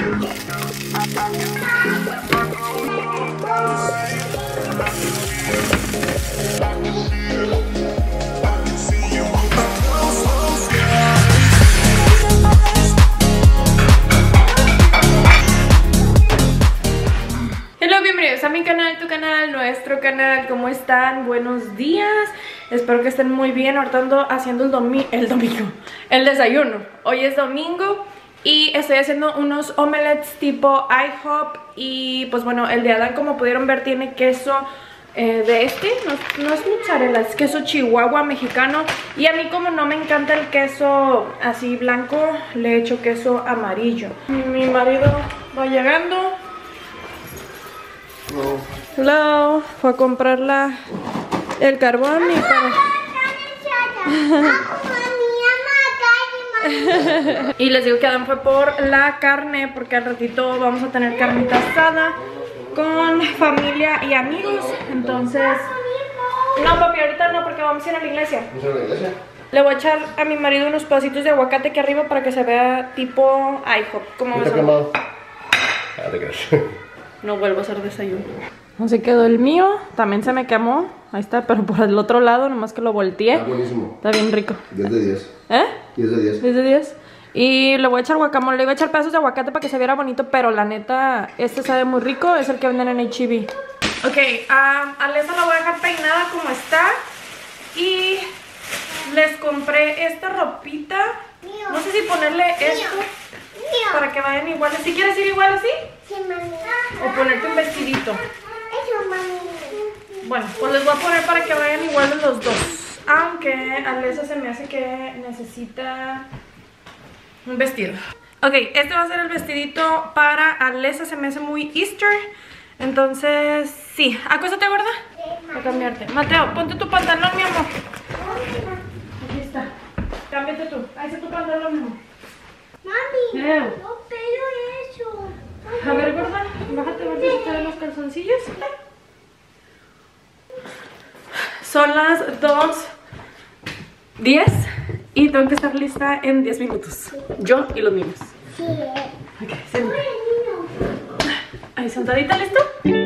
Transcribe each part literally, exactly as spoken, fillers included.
A mi canal, tu canal, nuestro canal. ¿Cómo están? Buenos días. Espero que estén muy bien. Ahorita ando haciendo el, domi el domingo el desayuno. Hoy es domingo y estoy haciendo unos omelets tipo IHOP. Y pues bueno, el de Adán, como pudieron ver, tiene queso eh, de este, no, no es mozzarella, es queso chihuahua mexicano. Y a mí, como no me encanta el queso así blanco, le echo queso amarillo. Mi marido va llegando. Hello. Hello. Fue a comprar la, el carbón y para... Y les digo que Adán fue por la carne, porque al ratito vamos a tener carnita asada con familia y amigos. Entonces... No, papi, ahorita no, porque vamos a ir a la iglesia. ¿Vamos a la iglesia? Le voy a echar a mi marido unos pedacitos de aguacate aquí arriba para que se vea tipo IHOP. ¿Cómo ves? ¿Está quemado? Ah, te crees. No vuelvo a hacer desayuno. Así quedó el mío. También se me quemó. Ahí está, pero por el otro lado, nomás que lo volteé. Está buenísimo. Está bien rico. diez de diez. ¿Eh? diez de diez. diez de diez. Y le voy a echar guacamole. Le voy a echar pedazos de aguacate para que se viera bonito. Pero la neta, este sabe muy rico. Es el que venden en H E B. Ok, um, a Alessa la voy a dejar peinada como está. Y les compré esta ropita. No sé si ponerle esto para que vayan iguales. ¿Si quieres ir igual así? Sí, mami. O ponerte un vestidito. Eso, mami. Bueno, pues les voy a poner para que vayan iguales los dos. Aunque Alessa se me hace que necesita un vestido. Ok, este va a ser el vestidito para Alessa. Se me hace muy Easter. Entonces, sí. Acuéstate, ¿verdad? Para cambiarte. Mateo, ponte tu pantalón, mi amor. Aquí está. Cámbiate tú. Ahí está tu pantalón, mi amor. Mami, Leo. no pero eso. A ver, gorda, bájate a ver si te ven los calzoncillos. Son las dos diez y tengo que estar lista en diez minutos. Yo y los niños. Sí. Ok, siéntate. Ahí, sentadita, ¿listo?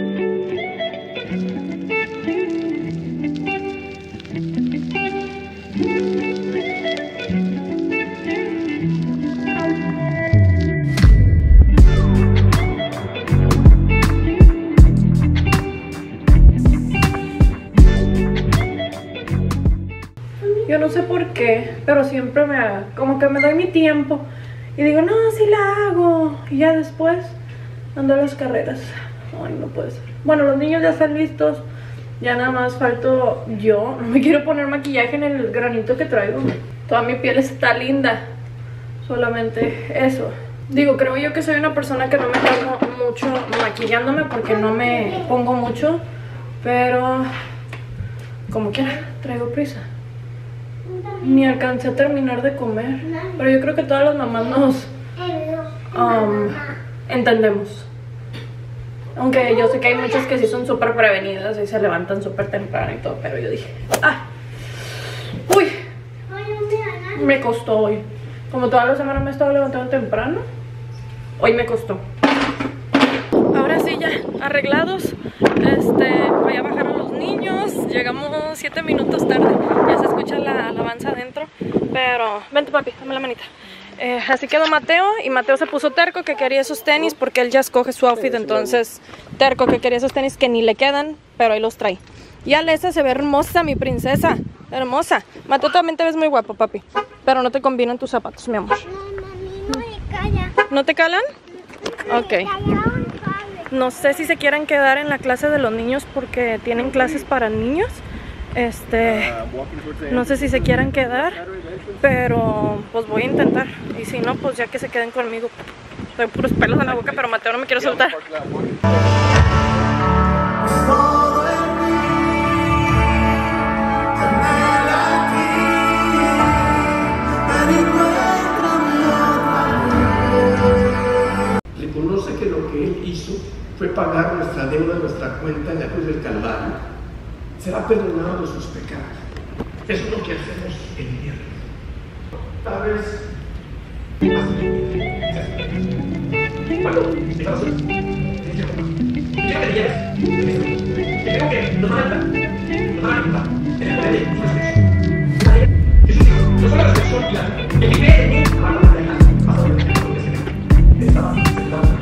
Yo no sé por qué, pero siempre me como que me doy mi tiempo y digo, no, sí la hago. Y ya después ando a las carreras. Ay, no puede ser. Bueno, los niños ya están listos. Ya nada más falto yo. No me quiero poner maquillaje en el granito que traigo. Toda mi piel está linda. Solamente eso. Digo, creo yo que soy una persona que no me tardo mucho maquillándome porque no me pongo mucho. Pero como quiera, traigo prisa. Ni alcancé a terminar de comer. Pero yo creo que todas las mamás nos um, entendemos. Aunque yo sé que hay muchas que sí son súper prevenidas y se levantan súper temprano y todo. Pero yo dije, ah, uy, me costó hoy. Como toda la semana me he estado levantando temprano, hoy me costó. Ahora sí, ya arreglados. Este, voy a bajar a los niños. Llegamos siete minutos tarde. Ya se escucha la alabanza adentro. Pero, vente papi, dame la manita. eh, Así quedó Mateo. Y Mateo se puso terco que quería esos tenis, porque él ya escoge su outfit. Entonces, terco que quería esos tenis que ni le quedan, pero ahí los trae. Y Alessa se ve hermosa, mi princesa. Hermosa. Mateo, también te ves muy guapo, papi. Pero no te combinan tus zapatos, mi amor. No, mami, no me calla. ¿No te calan? Ok. Me calla un cable. No sé si se quieran quedar en la clase de los niños porque tienen clases para niños. Este, no sé si se quieran quedar, pero pues voy a intentar. Y si no, pues ya que se queden conmigo. Tengo puros pelos en la boca, pero Mateo no me quiero soltar. Reconoce que lo que Él hizo fue pagar nuestra deuda, nuestra cuenta en la cruz del Calvario. Será perdonado de sus pecados. Eso es lo que hacemos el viernes. Tal vez ¿Cuándo? ¿De basura? Quiero que te lleves. Te creo que nos van a ayudar. Nos van a ayudar. En el poder de Jesús. Jesús dijo, no solo la resurrección y la vida. El que cree en mí, va a pasar de acá. Vas a volver a lo que se ve. Estaba sentado.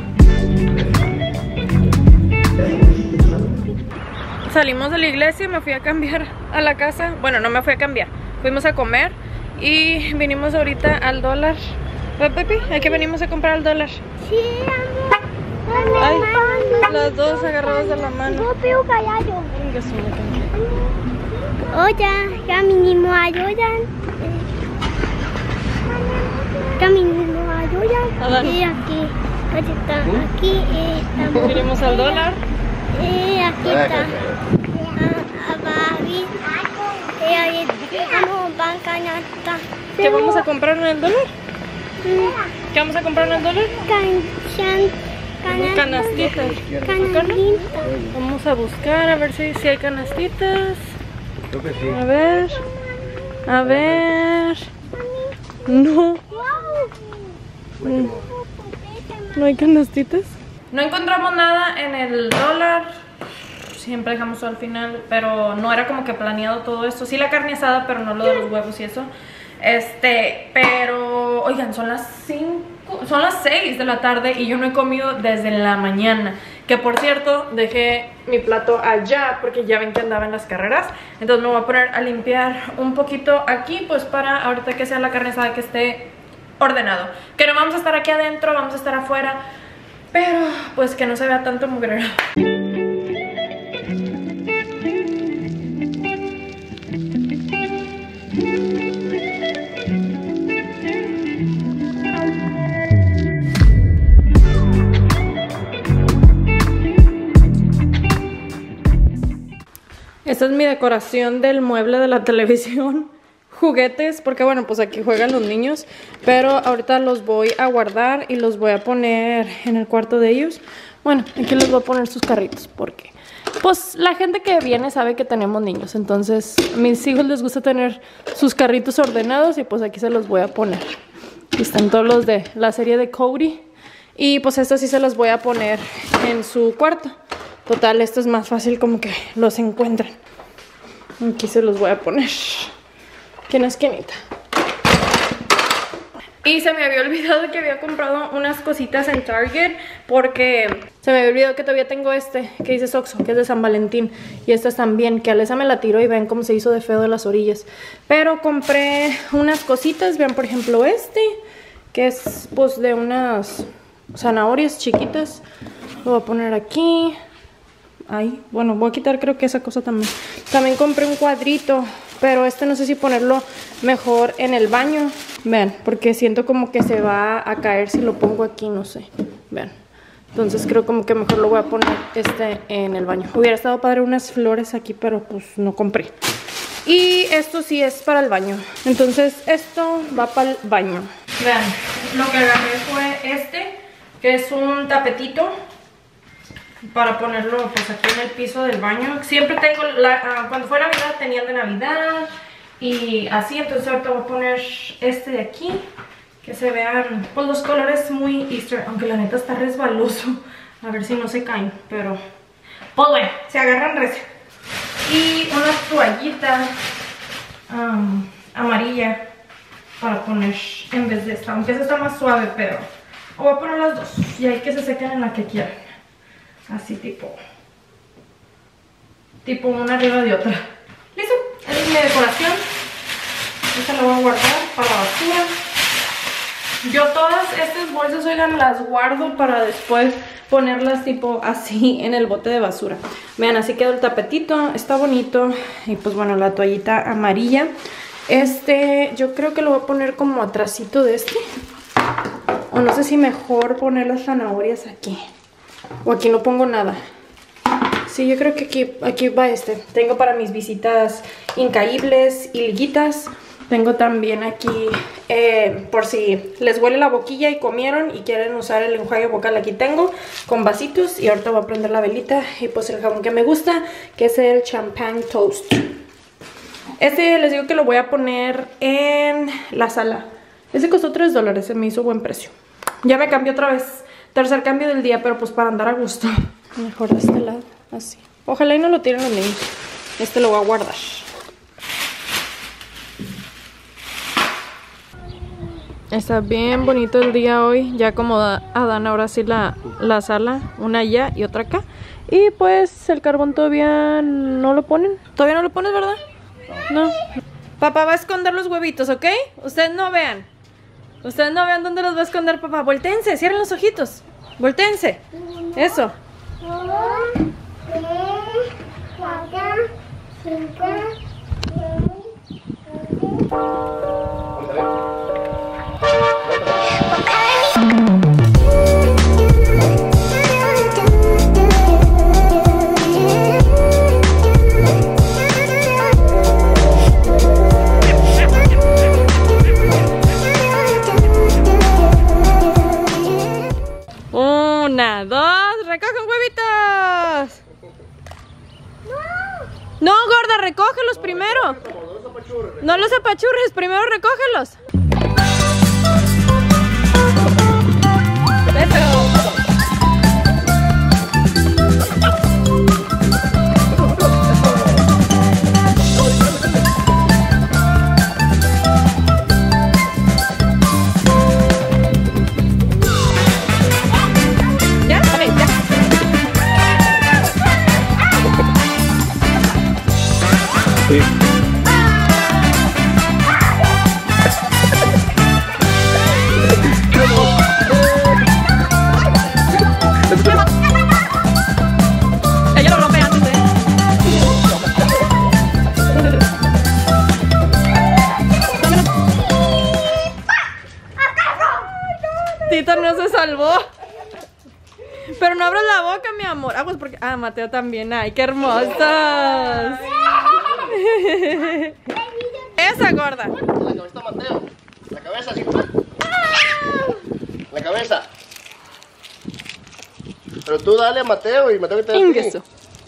Salimos de la iglesia y me fui a cambiar a la casa. Bueno, no me fui a cambiar. Fuimos a comer y vinimos ahorita al dólar. ¿Verdad, Pepi? Aquí venimos a comprar al dólar. Sí, amor. Ay, las dos agarradas de la mano. Yo veo callado. Venga, sí, me cansé. Oye, ya mínimo ayudan. Ya mínimo ayudan. Adán. Y aquí, aquí está, aquí está. Vinimos al dólar. Y aquí está. Ah, Babi. Y ahí estamos bancanata. ¿Qué vamos a comprar en el dólar? ¿Qué vamos a comprar en el dólar? Canchan. Canastitas. Canastita. Vamos a buscar a ver si, si hay canastitas. Creo que sí. A ver. A ver. No. Wow. ¿No hay canastitas? No encontramos nada en el dólar. Siempre dejamos todo al final, pero no era como que planeado todo esto. Sí la carne asada, pero no lo de los huevos y eso. Este, pero, oigan, son las cinco, son las seis de la tarde y yo no he comido desde la mañana. Que por cierto, dejé mi plato allá porque ya ven que andaba en las carreras. Entonces me voy a poner a limpiar un poquito aquí, pues para ahorita que sea la carne asada que esté ordenado. Que no vamos a estar aquí adentro, vamos a estar afuera, pero pues que no se vea tanto mugrero. Esta es mi decoración del mueble de la televisión. Juguetes, porque bueno, pues aquí juegan los niños. Pero ahorita los voy a guardar y los voy a poner en el cuarto de ellos. Bueno, aquí les voy a poner sus carritos, porque pues la gente que viene sabe que tenemos niños. Entonces a mis hijos les gusta tener sus carritos ordenados y pues aquí se los voy a poner. Aquí están todos los de la serie de Cody. Y pues estos sí se los voy a poner en su cuarto. Total, esto es más fácil como que los encuentran. Aquí se los voy a poner aquí en la esquinita. Y se me había olvidado que había comprado unas cositas en Target, porque se me había olvidado que todavía tengo este que dice Soxo, que es de San Valentín. Y estas también, que Alesa me la tiró y ven cómo se hizo de feo de las orillas. Pero compré unas cositas, vean por ejemplo este, que es pues de unas zanahorias chiquitas. Lo voy a poner aquí. Ahí, bueno, voy a quitar creo que esa cosa también. También compré un cuadrito, pero este no sé si ponerlo mejor en el baño. Vean, porque siento como que se va a caer si lo pongo aquí, no sé. Vean, entonces creo como que mejor lo voy a poner este en el baño. Hubiera estado padre unas flores aquí, pero pues no compré. Y esto sí es para el baño. Entonces esto va para el baño. Vean, lo que agarré fue este, que es un tapetito para ponerlo pues aquí en el piso del baño. Siempre tengo, la, uh, cuando fue Navidad tenía el de Navidad y así, entonces ahorita voy a poner este de aquí, que se vean pues los colores muy Easter, aunque la neta está resbaloso, a ver si no se caen, pero pues bueno, se agarran recio. Y una toallita um, amarilla para poner en vez de esta, aunque esta está más suave, pero voy a poner las dos y hay que se sequen en la que quieran. Así tipo, tipo una arriba de otra. Listo, esa es mi decoración. Esta la voy a guardar para la basura. Yo todas estas bolsas, oigan, las guardo para después ponerlas tipo así en el bote de basura. Vean, así quedó el tapetito, está bonito. Y pues bueno, la toallita amarilla. Este, yo creo que lo voy a poner como atrasito de este. O no sé si mejor poner las zanahorias aquí. O aquí no pongo nada. Sí, yo creo que aquí, aquí va este. Tengo para mis visitas incaíbles y liguitas. Tengo también aquí, eh, por si les huele la boquilla y comieron y quieren usar el enjuague vocal, aquí tengo, con vasitos. Y ahorita voy a prender la velita y pues el jabón que me gusta, que es el Champagne Toast. Este les digo que lo voy a poner en la sala. Este costó tres dólares, se me hizo buen precio. Ya me cambié otra vez tercer cambio del día, pero pues para andar a gusto. Mejor de este lado, así. Ojalá y no lo tiren los niños. Este lo voy a guardar. Está bien bonito el día hoy. Ya acomoda Adán ahora sí la, la sala. Una allá y otra acá. Y pues el carbón todavía no lo ponen. ¿Todavía no lo pones, verdad? No. Papá va a esconder los huevitos, ¿ok? Ustedes no vean. Ustedes no vean dónde los va a esconder papá. Voltéense, cierren los ojitos. Voltéense. Eso. Una, dos, recogen huevitos. No, gorda, recógelos primero. No los apachurres, primero recógelos. Ella lo rompe antes, ¿eh? Tito no se salvó. Pero no abras la boca, mi amor. Ah, pues porque... Ah, Mateo también. Ay, qué hermosos. Esa gorda. La cabeza, Mateo. La cabeza, sí. La cabeza. Pero tú dale a Mateo y Mateo que te dé. Ingreso.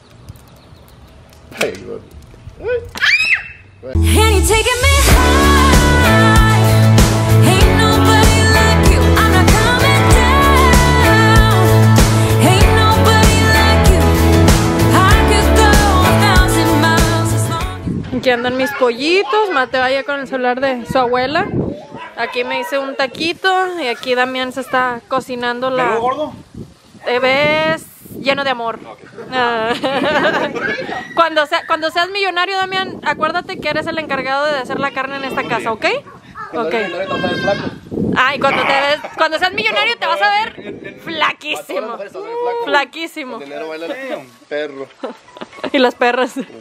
Ay, gordo. And you're taking me high. Ain't nobody like you. I'm not coming down. Ain't nobody like you. I could go a thousand miles as long. Aquí andan mis pollitos. Mateo allá con el celular de su abuela. Aquí me hice un taquito. Y aquí Damián se está cocinando la... ¿Pero gordo? Te ves lleno de amor. Ah. Cuando, sea, cuando seas millonario, Damián, acuérdate que eres el encargado de hacer la carne en esta casa, ¿ok? Ok. Ay, cuando te ves, cuando seas millonario te vas a ver flaquísimo. Flaquísimo. El dinero baila el perro. Y las perras. Primero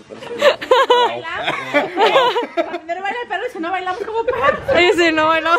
baila el perro y si no bailamos como perros. Y si no bailamos.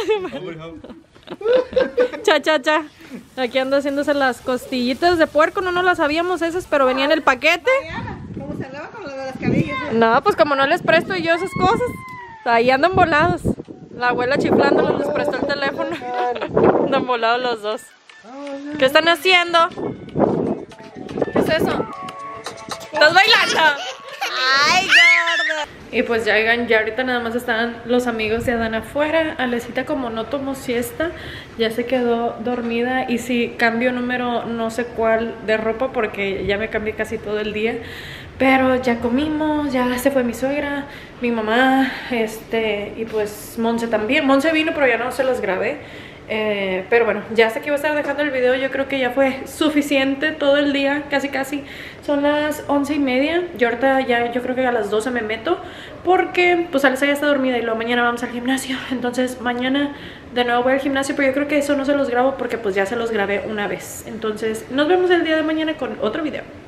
Cha, cha, cha. Aquí ando haciéndose las costillitas de puerco. No nos las sabíamos esas, pero venía en el paquete. ¿Cómo se andaba con lo de las carillas? No, pues como no les presto yo esas cosas, ahí andan volados. La abuela chiflándolos, les prestó el teléfono. Andan volados los dos. ¿Qué están haciendo? ¿Qué es eso? ¿Estás bailando? ¡Ay, gorda! Y pues ya, oigan, ya ahorita nada más están los amigos de Adán afuera. Alecita, como no tomó siesta, ya se quedó dormida. Y sí, cambio número no sé cuál de ropa porque ya me cambié casi todo el día. Pero ya comimos, ya se fue mi suegra, mi mamá, este, y pues Monse también. Monse vino, pero ya no se los grabé. Eh, pero bueno, ya hasta aquí voy a estar dejando el video. Yo creo que ya fue suficiente todo el día, casi casi. Son las once y media. Yo ahorita ya, yo creo que a las doce me meto, porque pues Alisa ya está dormida y luego mañana vamos al gimnasio. Entonces mañana de nuevo voy al gimnasio, pero yo creo que eso no se los grabo porque pues ya se los grabé una vez. Entonces nos vemos el día de mañana con otro video.